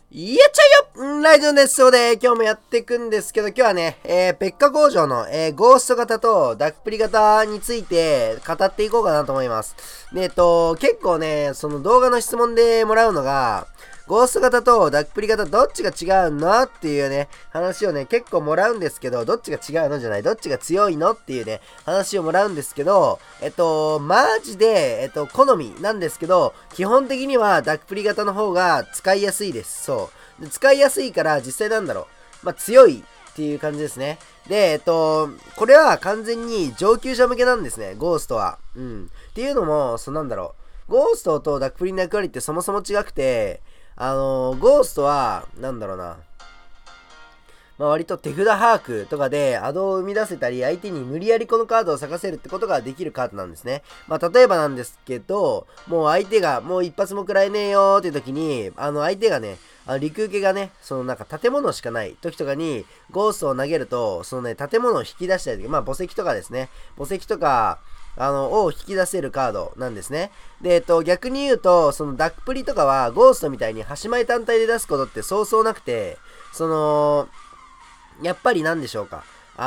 やっちゃうよライドですので、今日もやっていくんですけど、今日はね、ペッカ工場の、ゴースト型とダックプリ型について語っていこうかなと思います。で、結構ね、その動画の質問でもらうのが、ゴースト型とダックプリ型どっちが違うのっていうね、話をね、結構もらうんですけど、どっちが違うのじゃない、どっちが強いのっていうね、話をもらうんですけど、マジで、好みなんですけど、基本的にはダックプリ型の方が使いやすいです。そう。で使いやすいから実際なんだろう。まあ、強いっていう感じですね。で、これは完全に上級者向けなんですね、ゴーストは。うん。っていうのも、なんだろう。ゴーストとダックプリの役割ってそもそも違くて、ゴーストは、なんだろうな。まあ、割と手札把握とかでアドを生み出せたり、相手に無理やりこのカードを咲かせるってことができるカードなんですね。まあ、例えばなんですけど、もう相手がもう一発も食らえねえよーっていう時に、相手がね、陸受けがね、なんか建物しかない時とかに、ゴーストを投げると、建物を引き出したりとか、まあ、墓石とかですね。墓石とか、を引き出せるカードなんですね。で、逆に言うと、そのダックプリとかは、ゴーストみたいに端前単体で出すことってそうそうなくて、やっぱりなんでしょうか。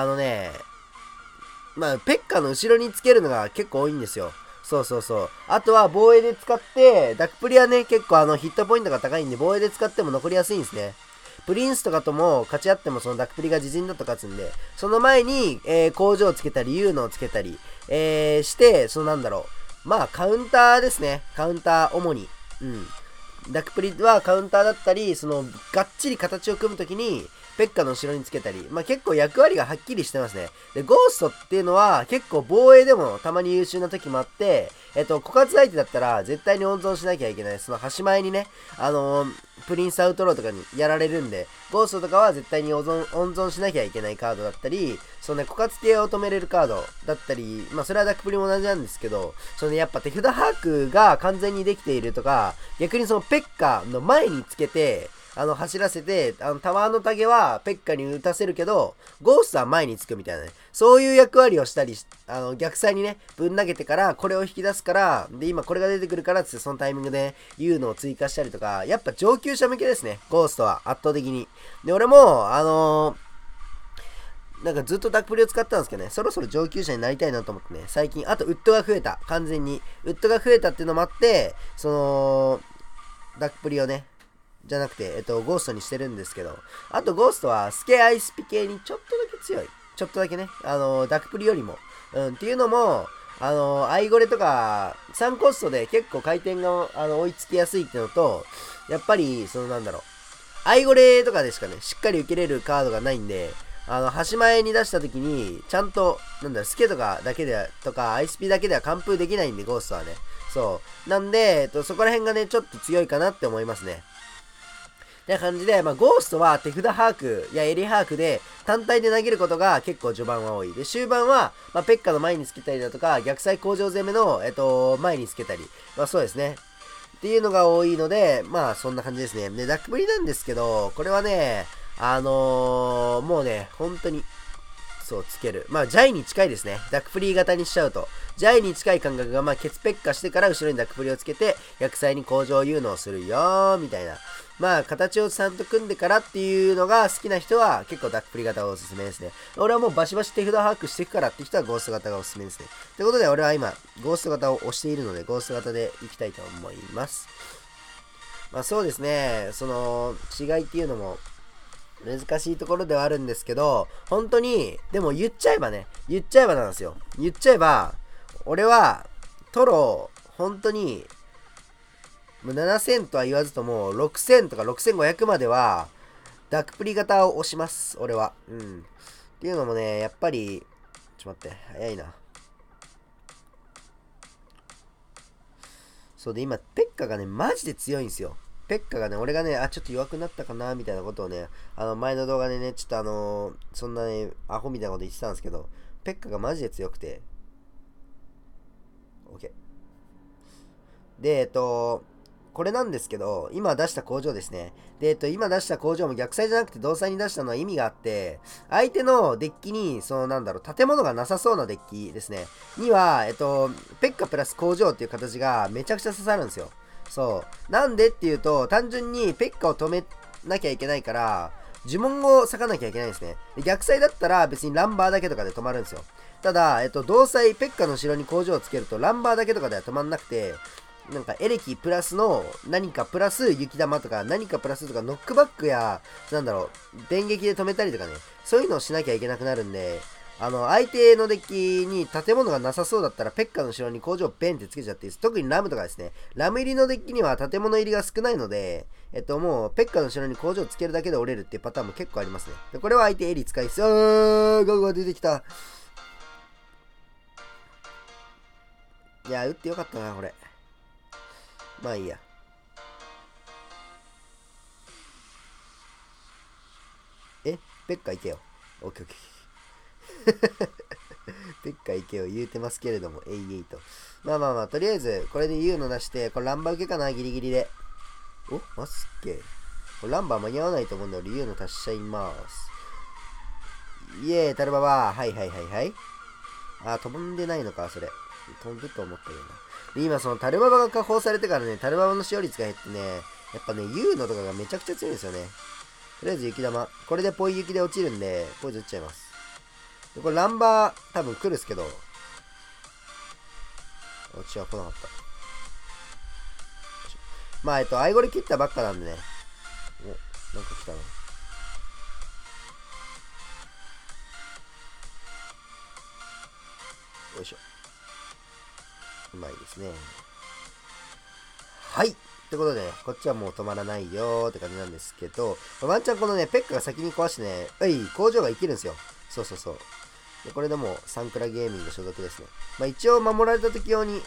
まあ、ペッカの後ろにつけるのが結構多いんですよ。そうそうそう。あとは防衛で使って、ダックプリはね、結構ヒットポイントが高いんで、防衛で使っても残りやすいんですね。プリンスとかとも勝ち合ってもそのダックプリが自陣だと勝つんで、その前に、工場をつけたり、有能をつけたり、して、なんだろう。まあ、カウンターですね。カウンター、主に。うん。ダックプリはカウンターだったり、がっちり形を組むときに、ペッカの後ろにつけたり、まあ、結構役割がはっきりしてますね。で、ゴーストっていうのは結構防衛でもたまに優秀な時もあって、枯渇相手だったら絶対に温存しなきゃいけない。その端前にね、プリンスアウトローとかにやられるんで、ゴーストとかは絶対に温存しなきゃいけないカードだったり、枯渇系を止めれるカードだったり、まあそれはダックプリも同じなんですけど、やっぱ手札把握が完全にできているとか、逆にペッカの前につけて、走らせて、タワーのタゲはペッカに打たせるけど、ゴーストは前につくみたいなね。そういう役割をしたり逆サイにね、ぶん投げてから、これを引き出すから、で、今これが出てくるからってそのタイミングで、言うのを追加したりとか、やっぱ上級者向けですね、ゴーストは、圧倒的に。で、俺も、なんかずっとダックプリを使ったんですけどね、そろそろ上級者になりたいなと思ってね、最近、あとウッドが増えた、完全に。ウッドが増えたっていうのもあって、ダックプリをね、じゃなくて、ゴーストにしてるんですけど、あとゴーストはスケアイスピ系にちょっとだけ強い。ちょっとだけね、ダックプリよりも。っていうのも、アイゴレとか、3コストで結構回転が、追いつきやすいっていうのと、やっぱり、なんだろう、アイゴレとかでしかね、しっかり受けれるカードがないんで、端前に出した時に、ちゃんと、スケとかだけで、とか、アイスピだけでは完封できないんで、ゴーストはね。そう。なんで、そこら辺がね、ちょっと強いかなって思いますね。ってな感じで、まあ、ゴーストは手札把握やエリ把握で単体で投げることが結構序盤は多い。で、終盤は、まあ、ペッカの前につけたりだとか、逆サイ工場攻めの、前につけたり。まあ、そうですね。っていうのが多いので、まあ、そんな感じですね。で、ダックプリなんですけど、これはね、もうね、本当に、そう、つける。まあ、ジャイに近いですね。ダックプリ型にしちゃうと。ジャイに近い感覚が、まあ、ケツペッカしてから後ろにダックプリをつけて、逆サイに工場有能するよー、みたいな。まあ、形をちゃんと組んでからっていうのが好きな人は、結構ダックプリ型がおすすめですね。俺はもうバシバシ手札把握していくからって人はゴースト型がおすすめですね。ということで、俺は今、ゴースト型を押しているので、ゴースト型でいきたいと思います。まあ、そうですね。違いっていうのも、難しいところではあるんですけど、本当に、でも言っちゃえばね、言っちゃえばなんですよ。言っちゃえば、俺は、トロ、本当に、7000とは言わずとも、6000とか6500までは、ダックプリ型を押します、俺は。うん。っていうのもね、やっぱり、ちょっと待って、早いな。そうで、今、ペッカがね、マジで強いんですよ。ペッカがね、俺がね、ちょっと弱くなったかな、みたいなことをね、前の動画でね、ちょっとそんなね、アホみたいなこと言ってたんですけど、ペッカがマジで強くて、OK。で、これなんですけど、今出した工場ですね。で、今出した工場も逆サイじゃなくて同サイに出したのは意味があって、相手のデッキに、建物がなさそうなデッキですね。には、ペッカプラス工場っていう形がめちゃくちゃ刺さるんですよ。そう。なんでっていうと、単純にペッカを止めなきゃいけないから、呪文を割かなきゃいけないんですね。で逆サイだったら別にランバーだけとかで止まるんですよ。ただ、同サイ、ペッカの後ろに工場をつけると、ランバーだけとかでは止まんなくて、なんかエレキプラスの何かプラス雪玉とか何かプラスとかノックバックや、なんだろう、電撃で止めたりとかね、そういうのをしなきゃいけなくなるんで、相手のデッキに建物がなさそうだったら、ペッカの後ろに工場をベンってつけちゃっていいです。特にラムとかですね。ラム入りのデッキには建物入りが少ないので、もう、ペッカの後ろに工場をつけるだけで折れるっていうパターンも結構ありますね。でこれは相手エリ使いです。ゴーゴー出てきた。いや、打ってよかったな、これ。まあいいや。ペッカ行けよ。オッケーオッケー。ペッカ行けよ言うてますけれども、えいと。まあまあまあ、とりあえず、これで言うの出して、これランバー受けかな、ギリギリで。おマスケ。これランバー間に合わないと思うんで、俺言うの足しちゃいます。イエーイ、タルババー。はいはいはいはい。飛んでないのか、それ。飛ぶと思ったけどな。で、今、そのタルババが加工されてからね、タルババの使用率が減ってね、やっぱね、言うのとかがめちゃくちゃ強いんですよね。とりあえず雪玉。これでポイ雪で落ちるんで、ポイズ打っちゃいます。でこれランバー多分来るっすけど、落ちは来なかった。まあ、アイゴレ切ったばっかなんでね。お、なんか来たな。よいしょ。うまいですね。はい。ってことでね、こっちはもう止まらないよーって感じなんですけど、ワンチャンこのね、ペッカが先に壊してね、工場が生きるんですよ。そうそうそう。でこれでもサンクラゲーミング所属ですね。まあ一応守られた時用に、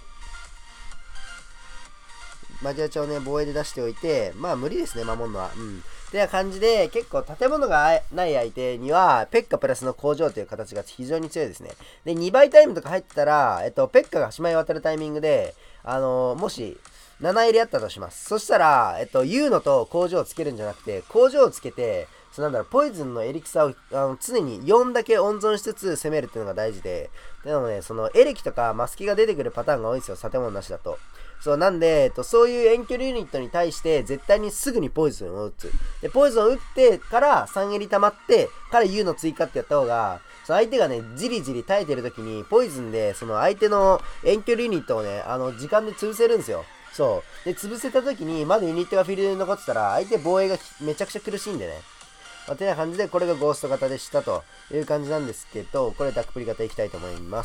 マジアチをね、防衛で出しておいて、まあ無理ですね、守るのは。ってな感じで、結構建物がない相手には、ペッカプラスの工場という形が非常に強いですね。で、2倍タイムとか入ってたら、ペッカが島へ渡るタイミングで、もし、7入りあったとします。そしたら、ユーノと工場をつけるんじゃなくて、工場をつけて、ポイズンのエリクサを常に4だけ温存しつつ攻めるっていうのが大事で、でもね、そのエレキとかマスキが出てくるパターンが多いんですよ、建物なしだと。そう、なんで、そういう遠距離ユニットに対して、絶対にすぐにポイズンを打つ。で、ポイズンを打ってから3エリ溜まって、からユーの追加ってやった方が、その相手がね、じりじり耐えてる時に、ポイズンで、その相手の遠距離ユニットをね、時間で潰せるんですよ。そう。で、潰せた時に、まだユニットがフィールドに残ってたら、相手防衛がめちゃくちゃ苦しいんでね。てな感じで、これがゴースト型でしたという感じなんですけど、これダックプリ型いきたいと思います。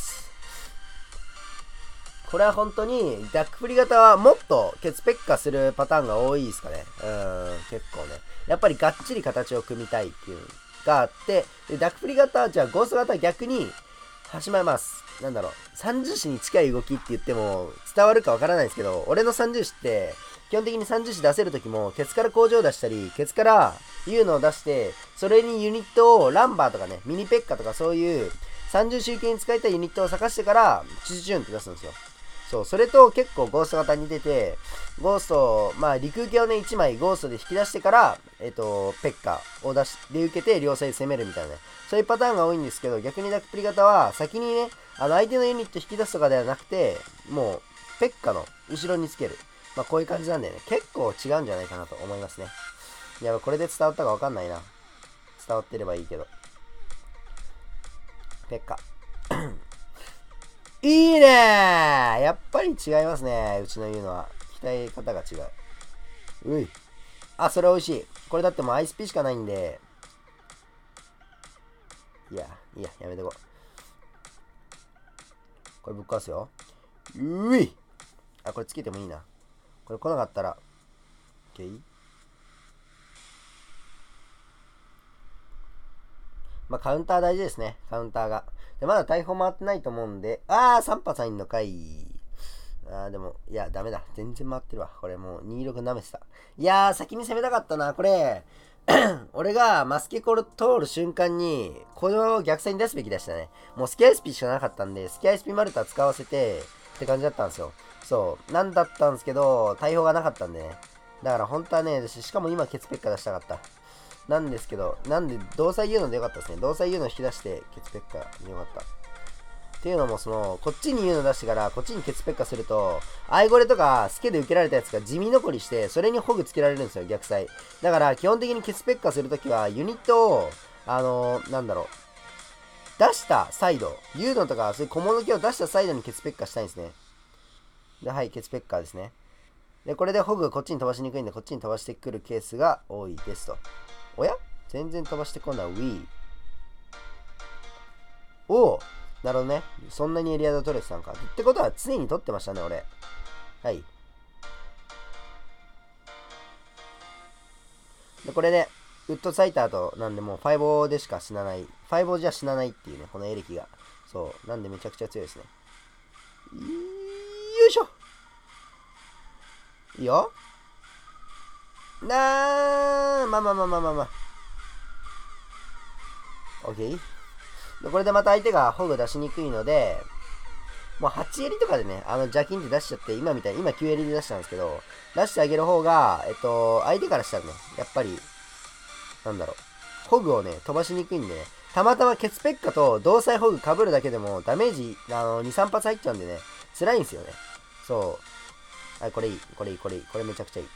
これは本当に、ダックプリ型はもっとケツペッカするパターンが多いですかね。結構ね。やっぱりがっちり形を組みたいっていうのがあって、でダックプリ型は、じゃあゴースト型は逆に、始まります。なんだろう、三重視に近い動きって言っても伝わるかわからないですけど、俺の三重視って、基本的に三重視出せるときも、ケツから工場を出したり、ケツからユーノを出して、それにユニットをランバーとかね、ミニペッカとかそういう三重集計に使いたいユニットを探してから、チュチュチュンって出すんですよ。そう、それと結構ゴースト型に出て、ゴースト、まあ、陸受けをね、1枚ゴーストで引き出してから、ペッカを出し、で受けて両サイド攻めるみたいなね。そういうパターンが多いんですけど、逆にダックプリ型は、先にね、相手のユニット引き出すとかではなくて、もう、ペッカの後ろにつける。まあ、こういう感じなんでね、結構違うんじゃないかなと思いますね。いや、これで伝わったかわかんないな。伝わってればいいけど。ペッカ。いいねー、やっぱり違いますね。うちの言うのは。鍛え方が違う。うい。それ美味しい。これだってもうアイスピーしかないんで。いや、やめてこう。これぶっ壊すよ。うい。これつけてもいいな。これ来なかったら。OK？ まあ、カウンター大事ですね。カウンターが。で、まだ大砲回ってないと思うんで。3発入んのかい。でも、いや、ダメだ。全然回ってるわ。これもう26舐めてた。いやー、先に攻めたかったな。これ、俺がマスケコル通る瞬間に、これを逆サイに出すべきでしたね。もうスキャイスピしかなかったんで、スキャイスピマルタ使わせて、って感じだったんですよ。そう。なんだったんですけど、大砲がなかったんでね。だから本当はね、しかも今ケツペッカ出したかった。なんですけど、なんで、同彩言うのでよかったですね。同彩言うの引き出して、ケツペッカでよかった。 っていうのもこっちに言うの出してからこっちにケツペッカするとアイゴレとかスケで受けられたやつが地味残りしてそれにホグつけられるんですよ、逆サイ。だから基本的にケツペッカするときはユニットを出したサイド、ユードとかそういう小物系を出したサイドにケツペッカしたいんですね。で、はい、ケツペッカーですね。で、これでホグがこっちに飛ばしにくいんでこっちに飛ばしてくるケースが多いですと。おや全然飛ばしてこない。ウィー。おお、なるほどね。そんなにエリアで取れてたんか。ってことは常に取ってましたね、俺。はい。で、これで、ウッドサイターとなんでもう5でしか死なない。5じゃ死なないっていうね、このエレキが。そう。なんでめちゃくちゃ強いですね。よいしょ。いいよ。まあ。オッケー。で、これでまた相手がホグ出しにくいので、もう8エリとかでね、邪金って出しちゃって、今9エリで出したんですけど、出してあげる方が、相手からしたらね、やっぱり、ホグをね、飛ばしにくいんでね、たまたまケツペッカと同彩ホグ被るだけでもダメージ、2、3発入っちゃうんでね、辛いんですよね。そう。はい、これいい。これめちゃくちゃい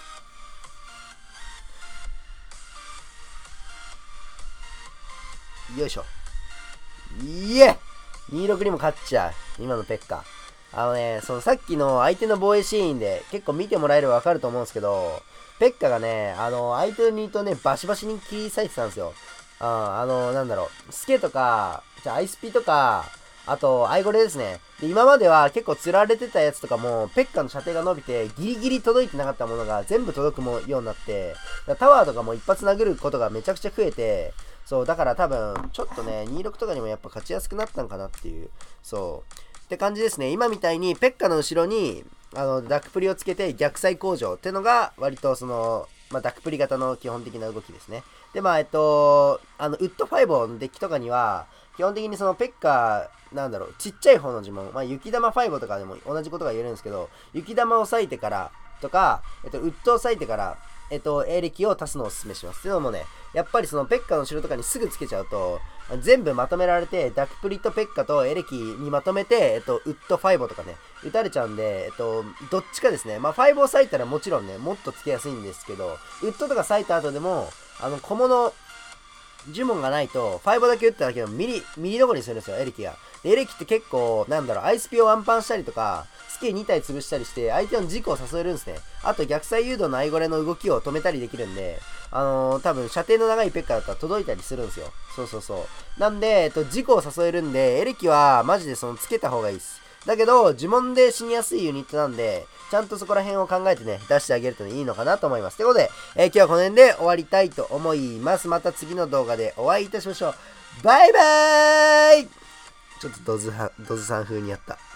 い。よいしょ。いえ !26 にも勝っちゃう。今のペッカ。さっきの相手の防衛シーンで結構見てもらえればわかると思うんですけど、ペッカがね、相手のニートね、バシバシに切り裂いてたんですよ。スケとか、アイスピとか、あと、アイゴレですね。で、今までは結構釣られてたやつとかも、ペッカの射程が伸びて、ギリギリ届いてなかったものが全部届くようになって、タワーとかも一発殴ることがめちゃくちゃ増えて、そう、だから多分、ちょっとね、26とかにもやっぱ勝ちやすくなったんかなっていう、そう。って感じですね。今みたいに、ペッカの後ろに、ダックプリをつけて逆サイ工場ってのが、割とダックプリ型の基本的な動きですね。で、ウッド5のデッキとかには、基本的にペッカちっちゃい方の呪文、雪玉5とかでも同じことが言えるんですけど、雪玉を割いてからとか、ウッドを割いてから、エレキを足すのをおすすめします。っていうのもね、やっぱりペッカの後ろとかにすぐつけちゃうと、全部まとめられて、ダックプリとペッカとエレキにまとめて、ウッド5とかね、打たれちゃうんで、どっちかですね。5を割いたらもちろんね、もっとつけやすいんですけど、ウッドとか割いた後でも、小物、呪文がないと、5だけ打っただけでもミリ残りにするんですよ、エレキが。でエレキって結構、アイスピをワンパンしたりとか、スケ2体潰したりして、相手の軸を誘えるんですね。あと、逆サイ誘導のアイゴレの動きを止めたりできるんで、多分、射程の長いペッカだったら届いたりするんですよ。そう。なんで、軸を誘えるんで、エレキはマジでつけた方がいいです。だけど、呪文で死にやすいユニットなんで、ちゃんとそこら辺を考えてね、出してあげるといいのかなと思います。ということで、今日はこの辺で終わりたいと思います。また次の動画でお会いいたしましょう。バイバーイちょっとドズさん風にやった。